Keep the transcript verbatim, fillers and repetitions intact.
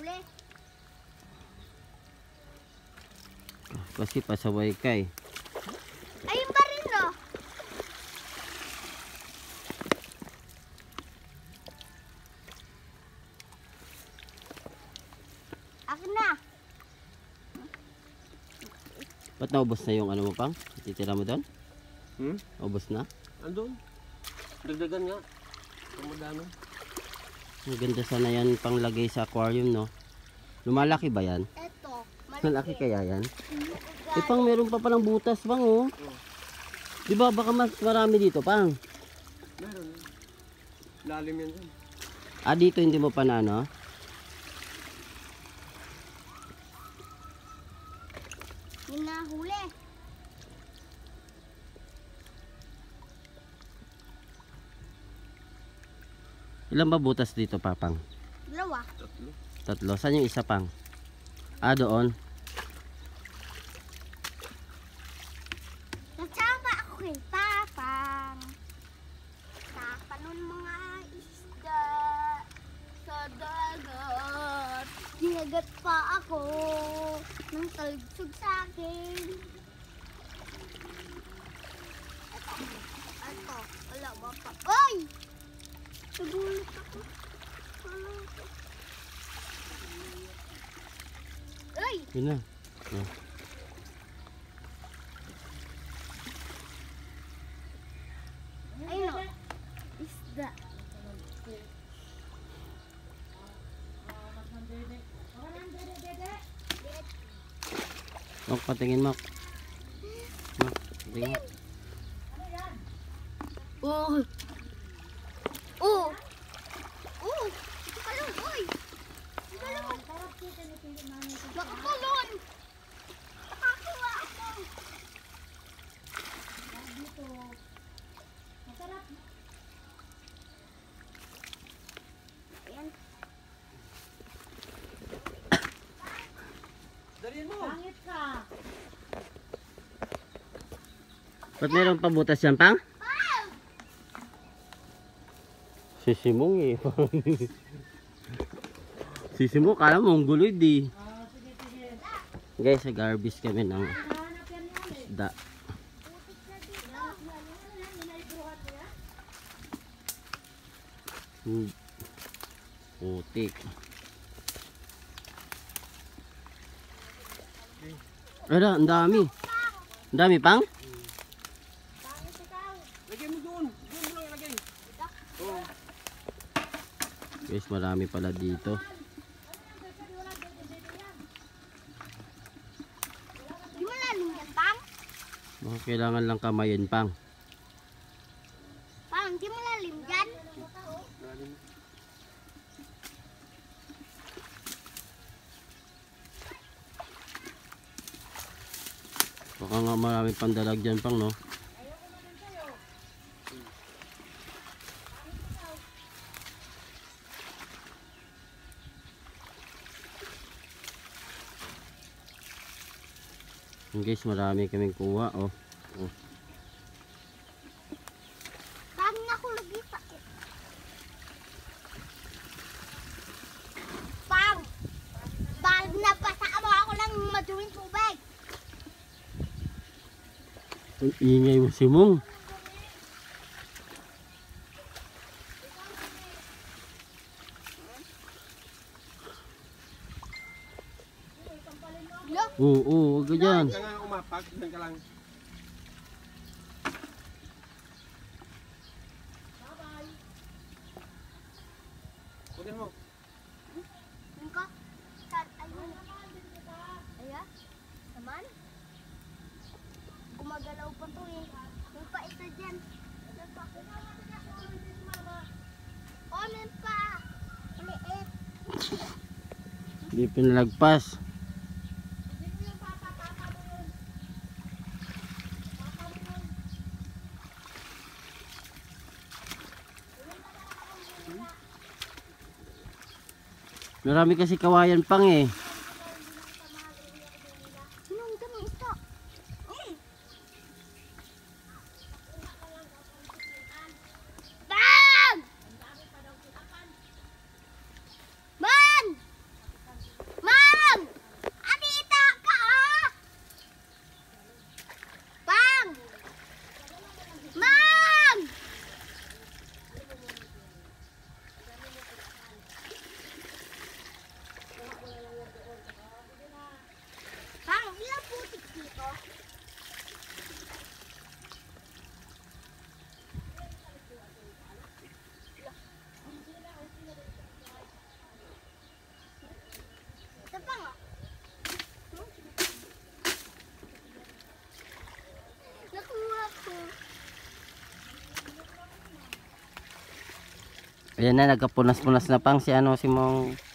huli. Kasi pasaway ka eh. Ayun ba rin no? Akin na. Ba't naubos na yung ano mo pang? Titira mo doon? Hmm? Ubos na? Andun. Dagdagan nga. Ang madami. Ang ganda sana yan pang lagay sa aquarium, no? Lumalaki ba yan? Eto. Malaki kaya yan? Eh pang meron pa palang butas bang oh. Di ba baka mas marami dito pang? Meron. Lalim yan dun. Ah dito hindi mo pa na ano? Yun na huli. Ilan ba butas dito pa pang? Dalawa. Tatlo. Tatlo. Saan yung isa pang? Ah doon. Nagsama ako kay Papang. Tapanon mga isda sa dagat. Dinagat pa ako nang talugsog sa akin. Ito. Ito. Wala ba pa? Oy! Nagulat ako. Wala ako. Oy! Yun na. Oh. Ayun o. Isda. Mak, patingin mak. Mak, patingin mak. Oh. Oh. Oh. Kalon, oy. Kalon. Nakakalon. Nakakuha ako. Ayan. Dalian mo. Ba't meron pa butas yan pang? Sisimong eh. Sisimong, kala mo ang guloy di. Guys, nag-harvest kami ng isda. Hmm. Putik. Ada, ang dami. Ang dami pang? Lagay mo doon. Doon mo lang lagay. Oo. Guys, marami pala dito. Di mo lalim yan, Pang? Baka kailangan lang kamayin pang. Pang, di mo lalim yan? Lalim. Baka nga marami pandalag dyan pang no. Guys, marami kaming kuha oh. Oh. Pang, nakulagi pa. Pang! Pang, napasama ako ng maduwing tubig. Ang ingay mo Simong. Look, Oo, oo, wag ka dyan. Kaya nga umapak. Diyan ka lang. Kunin mo. yun ka. Saan? Ayun. Ayan. Naman. Gumagalaw pa to eh. May pa isa dyan. Ano pa? Oh, may pa. Maliit. Hindi pinalagpas. Marami kasi kawayan pang eh. Sino ang dami ito? Mm. Bang! Man! Ayan na, nagkapunas-punas na pang si ano, si Mong